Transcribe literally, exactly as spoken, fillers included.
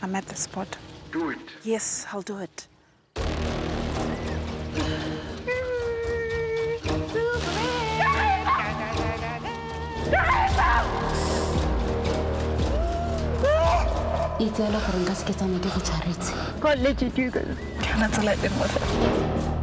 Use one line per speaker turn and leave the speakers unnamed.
I'm at the spot.
Do it.
Yes, I'll do it.
It's a lot of things to get on the
Can't let you do this. Cannot let them with it.